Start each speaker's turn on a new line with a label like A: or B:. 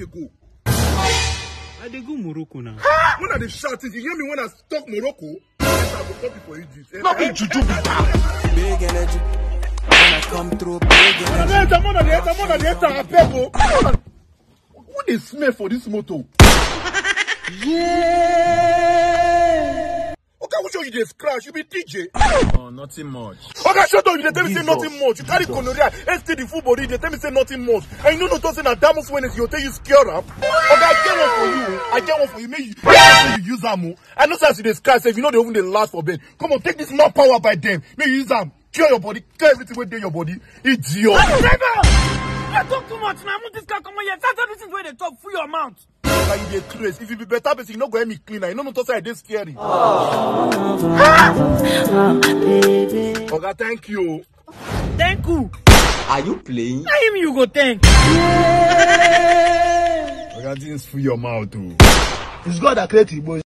A: they go?
B: I dey go Morocco now.
A: When are they shouting? You hear me when I talk Morocco? Yes, I go copy for you.
C: Not be juju be that.
D: Big energy. When I come through, big energy.
A: I'm on the head. Who they smell for this motor?
C: Yeah.
A: Okay, which one you just crash? You be DJ.
C: Oh, nothing much.
A: Okay, shut up. You tell me say nothing much. You carry gonorrhea, STD the full body. They tell me say nothing much. And you know not saying that damn when you tell you scare up. Okay, I get one for you. Maybe you use ammo. I know since you dey scratch, if you know they even the last for Ben. Come on, take this more power by them. Maybe you use them. Cure your body, cure everything within your body. Idiot.
B: I talk too much now. I want this car come on here. That's everything where they talk through your mouth.
A: Like you get crazy. If you be better, person, you not go help me cleaner. You know not to say this scary. Okay, thank you.
B: Thank you.
D: Are you playing?
B: I him you go thank.
A: Okay, things through your mouth too.
C: It's God that created you, boy.